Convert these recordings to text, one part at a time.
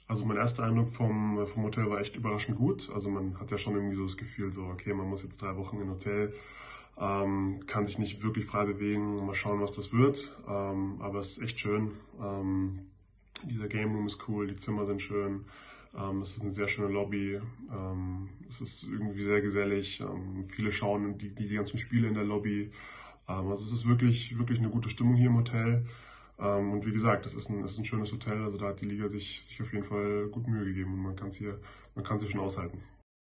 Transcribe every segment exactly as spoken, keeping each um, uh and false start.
Also mein erster Eindruck vom, vom Hotel war echt überraschend gut. Also man hat ja schon irgendwie so das Gefühl, so okay, man muss jetzt drei Wochen in Hotel, ähm, kann sich nicht wirklich frei bewegen, mal schauen, was das wird. Ähm, aber es ist echt schön. Ähm, dieser Game Room ist cool, die Zimmer sind schön. Ähm, es ist eine sehr schöne Lobby. Ähm, es ist irgendwie sehr gesellig. Ähm, viele schauen die, die ganzen Spiele in der Lobby. Ähm, also es ist wirklich, wirklich eine gute Stimmung hier im Hotel. Ähm, und wie gesagt, das ist ein, das ist ein schönes Hotel, also da hat die Liga sich, sich auf jeden Fall gut Mühe gegeben und man kann es hier, man kann es hier schon aushalten.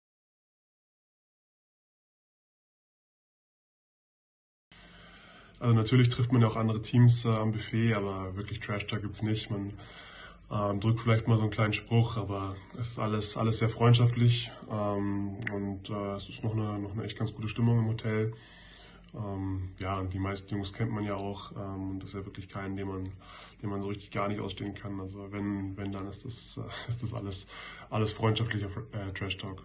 Also natürlich trifft man ja auch andere Teams äh, am Buffet, aber wirklich Trash-Talk gibt's nicht. Man ähm, drückt vielleicht mal so einen kleinen Spruch, aber es ist alles, alles sehr freundschaftlich ähm, und äh, es ist noch eine, noch eine echt ganz gute Stimmung im Hotel. Ähm, ja, und die meisten Jungs kennt man ja auch. Ähm, und das ist ja wirklich keinen, den man, den man so richtig gar nicht ausstehen kann. Also wenn, wenn dann ist das, äh, ist das alles, alles freundschaftlicher äh, Trash Talk.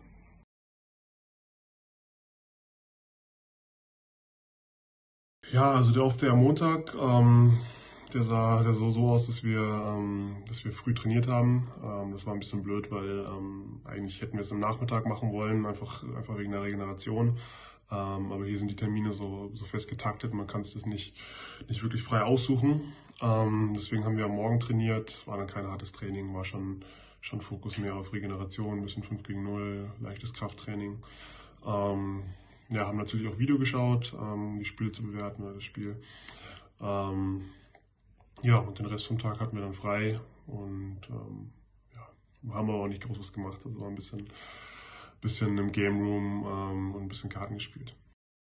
Ja, also der Auftritt am Montag, ähm, der sah, der sah so aus, dass wir, ähm, dass wir früh trainiert haben. Ähm, das war ein bisschen blöd, weil ähm, eigentlich hätten wir es am Nachmittag machen wollen, einfach, einfach wegen der Regeneration. Ähm, aber hier sind die Termine so, so fest getaktet, man kann sich das nicht, nicht wirklich frei aussuchen. Ähm, deswegen haben wir am Morgen trainiert, war dann kein hartes Training, war schon, schon Fokus mehr auf Regeneration, ein bisschen fünf gegen null, leichtes Krafttraining. Ähm, ja, haben natürlich auch Video geschaut, ähm, um die Spiele zu bewerten oder das Spiel. Ähm, ja, und den Rest vom Tag hatten wir dann frei und ähm, ja, haben aber auch nicht groß was gemacht. Also war ein bisschen, bisschen im Game Room ähm, und ein bisschen Karten gespielt.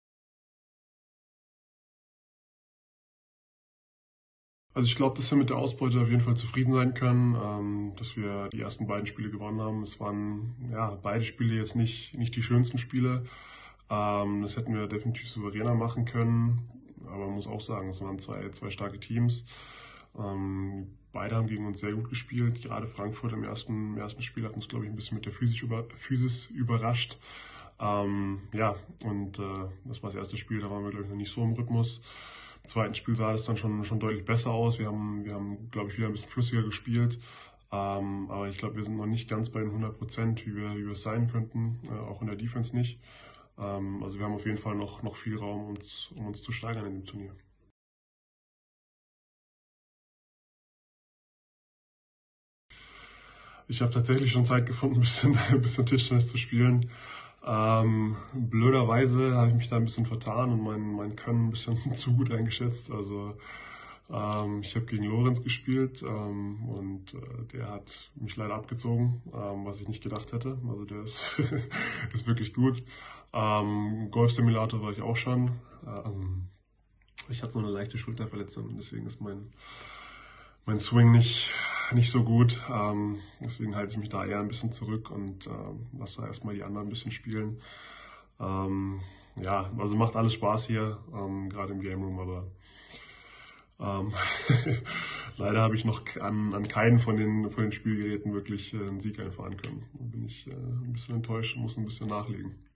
Also ich glaube, dass wir mit der Ausbeute auf jeden Fall zufrieden sein können, ähm, dass wir die ersten beiden Spiele gewonnen haben. Es waren ja beide Spiele jetzt nicht, nicht die schönsten Spiele. Ähm, das hätten wir definitiv souveräner machen können. Aber man muss auch sagen, es waren zwei, zwei starke Teams. Ähm, beide haben gegen uns sehr gut gespielt. Gerade Frankfurt im ersten, im ersten Spiel hat uns, glaube ich, ein bisschen mit der Physis, über, Physis überrascht. Ähm, ja, und äh, das war das erste Spiel, da waren wir, glaube ich, noch nicht so im Rhythmus. Im zweiten Spiel sah das dann schon, schon deutlich besser aus. Wir haben, wir haben, glaube ich, wieder ein bisschen flüssiger gespielt. Ähm, aber ich glaube, wir sind noch nicht ganz bei den hundert Prozent, wie wir, wie wir es sein könnten, äh, auch in der Defense nicht. Ähm, also wir haben auf jeden Fall noch, noch viel Raum, uns, um uns zu steigern in dem Turnier. Ich habe tatsächlich schon Zeit gefunden, ein bisschen, ein bisschen Tischtennis zu spielen. Ähm, blöderweise habe ich mich da ein bisschen vertan und mein, mein Können ein bisschen zu gut eingeschätzt. Also ähm, ich habe gegen Lorenz gespielt ähm, und äh, der hat mich leider abgezogen, ähm, was ich nicht gedacht hätte. Also der ist, ist wirklich gut. Ähm, Golf-Simulator war ich auch schon. Ähm, ich hatte so eine leichte Schulterverletzung, deswegen ist mein, mein Swing nicht, nicht so gut. Ähm, deswegen halte ich mich da eher ein bisschen zurück und ähm, lasse da erstmal die anderen ein bisschen spielen. Ähm, ja, also macht alles Spaß hier, ähm, gerade im Game Room, aber ähm, leider habe ich noch an, an keinen von den, von den Spielgeräten wirklich äh, einen Sieg einfahren können. Da bin ich äh, ein bisschen enttäuscht und muss ein bisschen nachlegen.